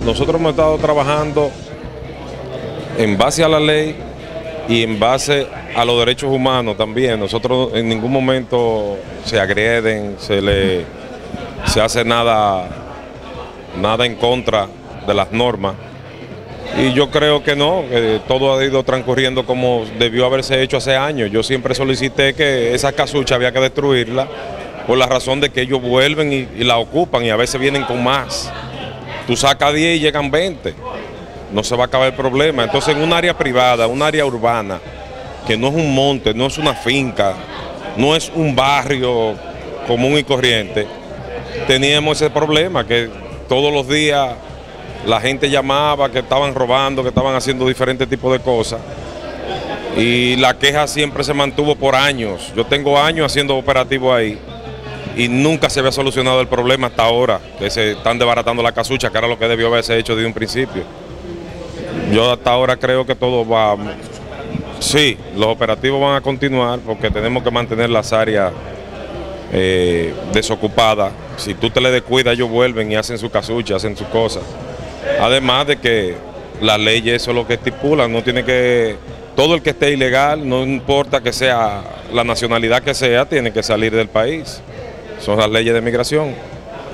nosotros hemos estado trabajando en base a la ley y en base a los derechos humanos también. Nosotros en ningún momento se agreden, se hace nada en contra de las normas. Y yo creo que no, que todo ha ido transcurriendo como debió haberse hecho hace años. Yo siempre solicité que esa casucha había que destruirla por la razón de que ellos vuelven y la ocupan y a veces vienen con más. Tú sacas 10 y llegan 20. No se va a acabar el problema. Entonces en un área privada, un área urbana, que no es un monte, no es una finca, no es un barrio común y corriente, teníamos ese problema que todos los días la gente llamaba que estaban robando, que estaban haciendo diferentes tipos de cosas. Y la queja siempre se mantuvo por años. Yo tengo años haciendo operativos ahí y nunca se había solucionado el problema hasta ahora, que se están desbaratando la casucha, que era lo que debió haberse hecho desde un principio. Yo hasta ahora creo que todo va... Sí, los operativos van a continuar porque tenemos que mantener las áreas desocupadas. Si tú te le descuidas, ellos vuelven y hacen su casucha, hacen sus cosas. Además de que las leyes eso es lo que estipulan, no tiene que... Todo el que esté ilegal, no importa que sea la nacionalidad que sea, tiene que salir del país. Son las leyes de migración.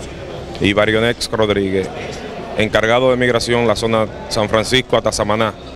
Y Barionex Rodríguez, encargado de migración, la zona San Francisco hasta Samaná.